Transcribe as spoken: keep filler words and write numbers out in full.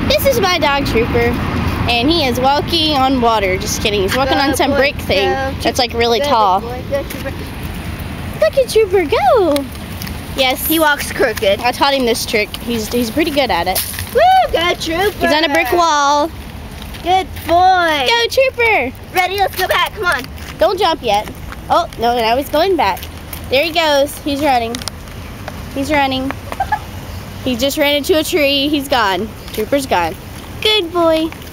This is my dog Trooper, and he is walking on water. Just kidding. He's walking on some brick thing that's like really tall. Look at Trooper go. Yes, he walks crooked. I taught him this trick. He's he's pretty good at it. Woo, go Trooper. He's on a brick wall. Good boy. Go Trooper. Ready? Let's go back. Come on. Don't jump yet. Oh, no, now he's going back. There he goes. He's running. He's running. He just ran into a tree. He's gone. Trooper's gone. Good boy.